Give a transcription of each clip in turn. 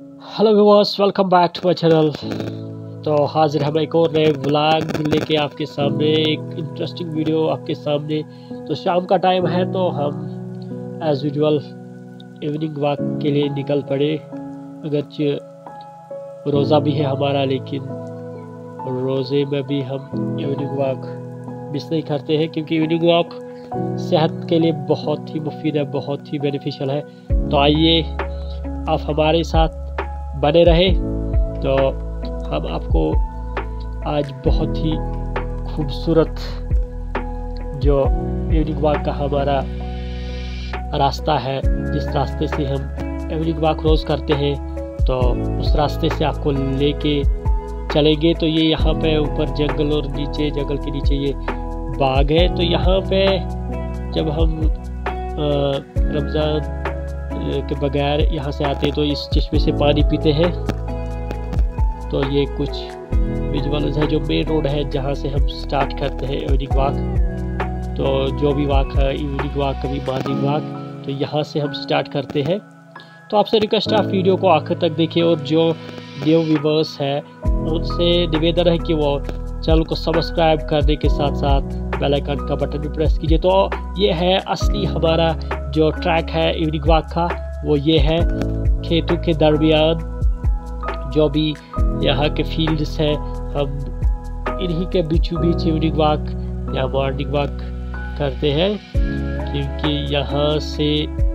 Hello viewers, welcome back to my channel. तो हाजिर हम एक और नए व्लॉग लेके आपके सामने, एक इंटरेस्टिंग वीडियो आपके सामने। तो शाम का टाइम है तो हम एज यूजुअल इवनिंग वॉक के लिए निकल पड़े। अगरचे रोज़ा भी है हमारा, लेकिन रोज़े में भी हम इवनिंग वॉक मिस नहीं करते हैं, क्योंकि इवनिंग वॉक सेहत के लिए बहुत ही मुफीद है, बहुत ही बेनिफिशियल है। तो आइए आप हमारे साथ बने रहे। तो हम आपको आज बहुत ही खूबसूरत जो इवनिंग वॉक का हमारा रास्ता है, जिस रास्ते से हम इवनिंग वॉक रोज़ करते हैं, तो उस रास्ते से आपको लेके चलेंगे। तो ये यहाँ पे ऊपर जंगल और नीचे जंगल के नीचे ये बाग है। तो यहाँ पे जब हम रमज़ान के बगैर यहाँ से आते हैं तो इस चश्मे से पानी पीते हैं। तो ये कुछ विजुअल्स है, जो मेन रोड है जहाँ से हम स्टार्ट करते हैं इवनिंग वॉक। तो जो भी वॉक है, इवनिंग वॉक कभी मॉर्निंग वॉक, तो यहाँ से हम स्टार्ट करते हैं। तो आपसे रिक्वेस्ट है आप वीडियो को आखिर तक देखिए, और जो न्यू व्यूअर्स है उनसे निवेदन है कि वो चैनल को सब्सक्राइब करने के साथ साथ बेल आइकन का बटन भी प्रेस कीजिए। तो ये है असली हमारा जो ट्रैक है इवनिंग वॉक का, वो ये है खेतों के दरमियान जो भी यहाँ के फील्ड्स हैं, हम इन्हीं के बीचों बीच इवनिंग वॉक या मॉर्निंग वॉक करते हैं, क्योंकि यहाँ से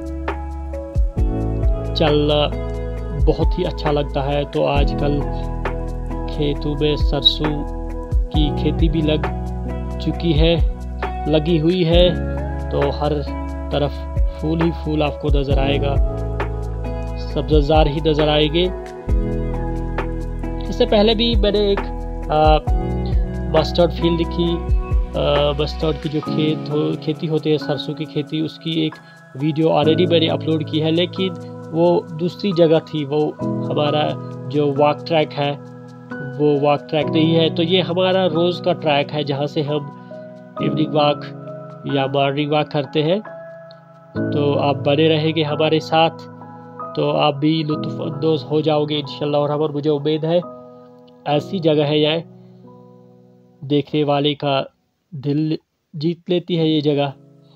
चलना बहुत ही अच्छा लगता है। तो आजकल खेतों में सरसों की खेती भी लगी हुई है, तो हर तरफ फूल ही फूल आपको नज़र आएगा, सब्ज़ार ही नज़र आएंगे। इससे पहले भी मैंने एक मस्टर्ड फील्ड की मस्टर्ड की जो खेती होती है, सरसों की खेती, उसकी एक वीडियो ऑलरेडी मैंने अपलोड की है, लेकिन वो दूसरी जगह थी। वो हमारा जो वॉक ट्रैक है वो वॉक ट्रैक नहीं है। तो ये हमारा रोज़ का ट्रैक है जहाँ से हम इवनिंग वॉक या मॉर्निंग वॉक करते हैं। तो आप बने रहेंगे हमारे साथ तो आप भी लुत्फ़ अंदोज़ हो जाओगे इंशाल्लाह। और मुझे उम्मीद है ऐसी जगह है यह, देखने वाले का दिल जीत लेती है ये जगह।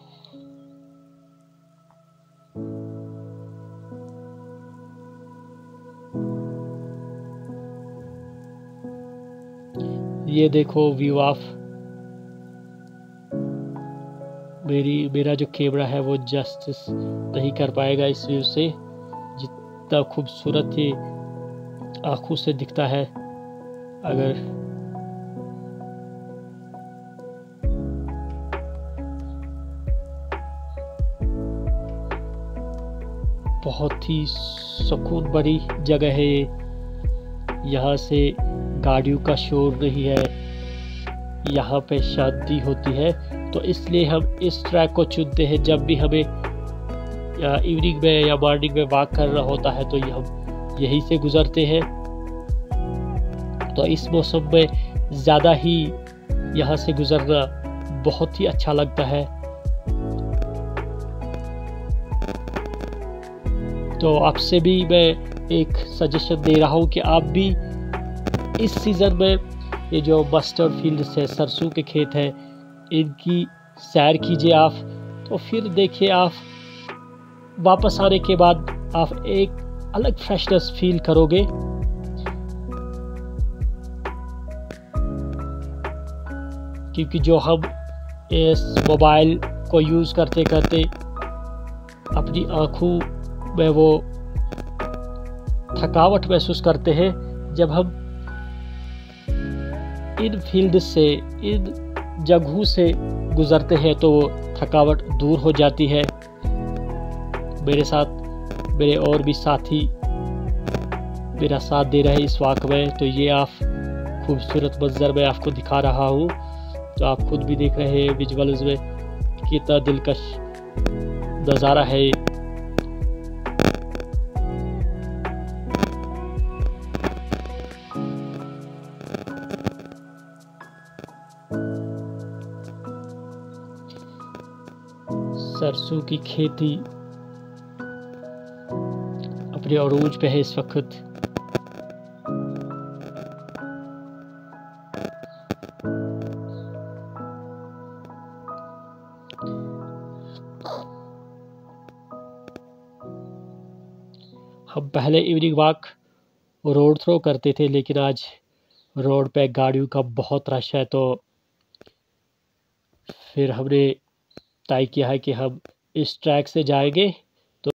ये देखो व्यू ऑफ मेरा जो कैमरा है वो जस्टिस नहीं कर पाएगा इस व्यू से, जितना खूबसूरत ये आँखों से दिखता है। अगर बहुत ही सुकून भरी जगह है ये, यहाँ से गाड़ियों का शोर नहीं है, यहाँ पे शांति होती है। तो इसलिए हम इस ट्रैक को चुनते हैं जब भी हमें इवनिंग में या मॉर्निंग में वॉक करना होता है, तो हम यहीं से गुजरते हैं। तो इस मौसम में ज़्यादा ही यहाँ से गुजरना बहुत ही अच्छा लगता है। तो आपसे भी मैं एक सजेशन दे रहा हूँ कि आप भी इस सीज़न में ये जो मस्टर्ड फील्ड्स है, सरसों के खेत हैं, इनकी सैर कीजिए आप। तो फिर देखिए, आप वापस आने के बाद आप एक अलग फ्रेशनेस फील करोगे। क्योंकि जो हम इस मोबाइल को यूज़ करते करते अपनी आँखों में वो थकावट महसूस करते हैं, जब हम इन फील्ड से, इन जगहों से गुजरते हैं तो वो थकावट दूर हो जाती है। मेरे साथ मेरे और भी साथी मेरा साथ दे रहे हैं इस वॉक में। तो ये आप खूबसूरत मंजर मैं आपको दिखा रहा हूँ, तो आप खुद भी देख रहे हैं विजुअल्स में कितना दिलकश नज़ारा है। सरसों की खेती अपने अरूज पे है इस वक्त। हम पहले इवनिंग वॉक रोड थ्रो करते थे, लेकिन आज रोड पे गाड़ियों का बहुत रश है, तो फिर हमने तय किया है कि हम इस ट्रैक से जाएंगे